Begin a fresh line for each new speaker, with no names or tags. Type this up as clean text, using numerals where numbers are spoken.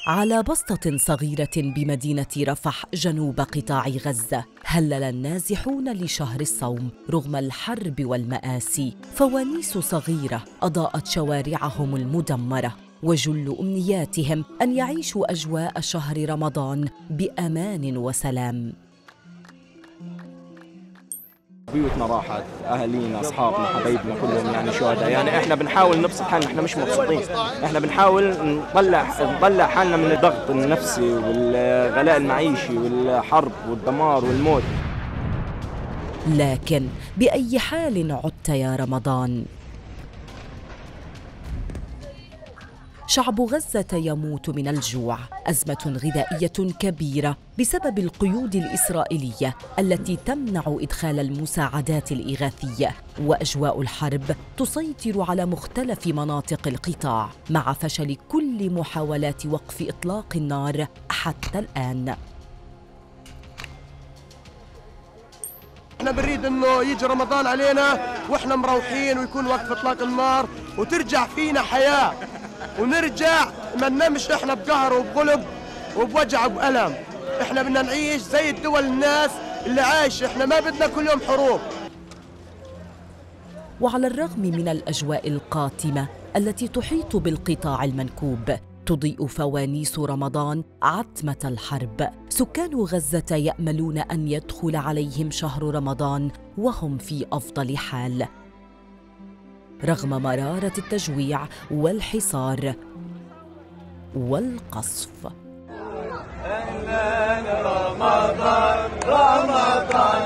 على بسطة صغيرة بمدينة رفح جنوب قطاع غزة، هلل النازحون لشهر الصوم رغم الحرب والمآسي. فوانيس صغيرة أضاءت شوارعهم المدمرة، وجل أمنياتهم أن يعيشوا أجواء شهر رمضان بأمان وسلام.
بيوتنا راحت، اهالينا، اصحابنا، حبايبنا كلهم يعني شهداء. يعني احنا بنحاول نبسط حالنا، احنا مش مبسوطين، احنا بنحاول نطلع حالنا من الضغط النفسي والغلاء المعيشي والحرب والدمار والموت.
لكن بأي حال عدت يا رمضان؟ شعب غزة يموت من الجوع، أزمة غذائية كبيرة بسبب القيود الإسرائيلية التي تمنع إدخال المساعدات الإغاثية، وأجواء الحرب تسيطر على مختلف مناطق القطاع مع فشل كل محاولات وقف إطلاق النار حتى الآن.
احنا بنريد انه يجي رمضان علينا واحنا مروحين ويكون وقف اطلاق النار وترجع فينا حياه، ونرجع ما ننامش احنا بقهر وبغلب وبوجع وبألم. احنا بدنا نعيش زي الدول الناس اللي عايشه، احنا ما بدنا كل يوم حروب.
وعلى الرغم من الأجواء القاتمة التي تحيط بالقطاع المنكوب، تضيء فوانيس رمضان عتمة الحرب. سكان غزة يأملون أن يدخل عليهم شهر رمضان وهم في أفضل حال رغم مرارة التجويع والحصار والقصف.
رمضان رمضان